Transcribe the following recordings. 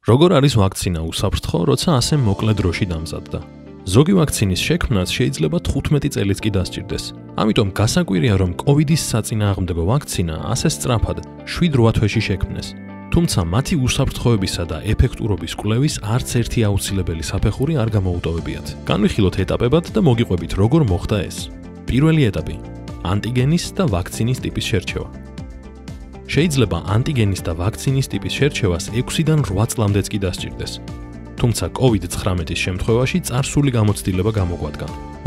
Როგორ არის ვაქცინა უსაფრთხო, როცა ასე მოკლე დროში დამზადდა? ზოგი ვაქცინის შექმნას შეიძლება 15 წელიც კი დასჭირდეს. ამიტომ გასაკვირია, რომ კოვიდის საწინააღმდეგო ვაქცინა ასე სწრაფად 7-8 თვეში შექმნეს. თუმცა მათი უსაფრთხოებისა და ეფექტურობის კვლევის არც ერთი აუცილებელი საფეხური არ გამოუტოვებიათ. განვიხილოთ ეტაპებად და მოგიყვებით, როგორ მოხდა ეს. პირველი ეტაპი: ანტიგენის და ვაქცინის ტიპის შერჩევა. შეიძლება ანტიგენის და ვაქცინის ტიპის შერჩევას 6-დან 8 წლამდეც კი დასჭირდეს. თუმცა COVID-19-ის შემთხვევაში წარსული გამოცდილება გამოგვადგა.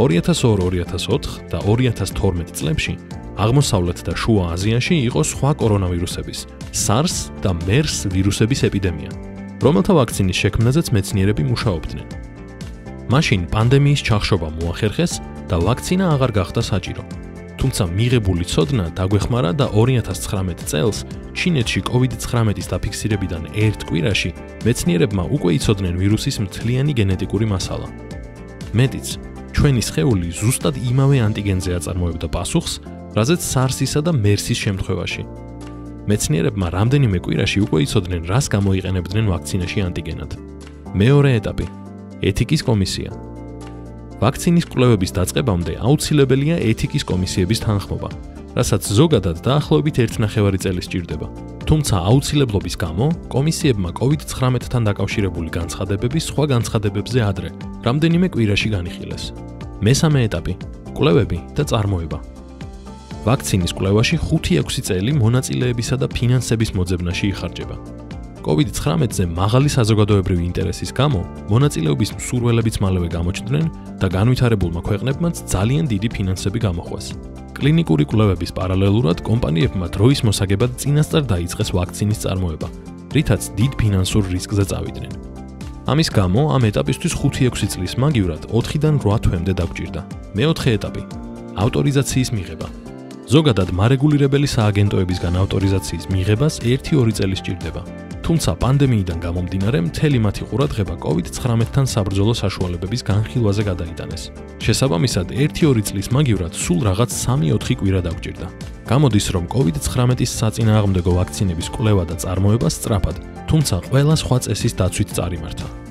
2002-2004 და 2012 წლებში აღმოსავლეთ და შუა აზიაში იყო სხვა კორონავირუსების, SARS და MERS ვირუსების ეპიდემია, რომელთა ვაქცინის შექმნაზეც მეცნიერები მუშაობდნენ. მაშინ პანდემიის ჩახშობა მოახერხეს და ვაქცინა აღარ გახდა საჭირო. თუმცა მიღებული ცოდნა დაგვეხმარა და 2019 წელს ჩინეთში COVID-19-ის დაფიქსირებიდან ერთ კვირაში მეცნიერებმა უკვე იცოდნენ ვირუსის მთლიანი გენეტიკური მასალა. მეტიც, ჩვენი სხეული ზუსტად იმავე ანტიგენზე აწარმოებდა პასუხს, რაზეც SARS-ისა და MERS-ის შემთხვევაში. მეცნიერებმა რამდენიმე კვირაში უკვე იცოდნენ, რას გამოიყენებდნენ ვაქცინაში ანტიგენად. მეორე ეტაპი: ეთიკის კომისია. ვაქცინის კვლევების დაწყებამდე აუცილებელია ეთიკის კომისიების თანხმობა, რასაც ზოგადად დაახლოებით 1,5 წელი სჭირდება. თუმცა აუცილებლობის გამო კომისიებმა COVID-19-თან დაკავშირებული განცხადებების სხვა განცხადებებზე ადრე, რამდენიმე კვირაში განიხილეს. მესამე ეტაპი: კვლევები და წარმოება. ვაქცინის კვლევაში 5-6 წელი მონაწილეებისა და ფინანსების მოძებნაში იხარჯება. COVID-19-ზე მაღალი საზოგადოებრივი ინტერესის გამო მონაწილეობის მსურველებიც მალევე გამოჩნდნენ და განვითარებულმა ქვეყნებმაც ძალიან დიდი ფინანსები გამოხვეს. კლინიკური კვლევების პარალელურად კომპანიებმა დროის მოსაგებად წინასწარ დაიწყეს ვაქცინის წარმოება, რითაც დიდ ფინანსურ რისკზე წავიდნენ. ამის გამო ამ ეტაპისთვის 5-6 წლის მაგივრად 4-დან 8 თვემდე დაგვჭირდა. მეოთხე ეტაპი: ავტორიზაციის მიღება. ზოგადად მარეგულირებელი სააგენტოებისგან ავტორიზაციის მიღებას 1-2 წელი სჭირდება. თუმცა პანდემიიდან გამომდინარე მთელი მათი ყურადღება COVID-19-თან საბრძოლო საშუალებების განხილვაზე გადაიტანეს. შესაბამისად, 1-2 წლის მაგივრად სულ რაღაც 3-4 კვირა დაგვჭირდა. გამოდის, რომ COVID-19-ის საწინააღმდეგო ვაქცინების კვლევა და წარმოება სწრაფად, თუმცა ყველა სხვა წესის დაცვით წარიმართა.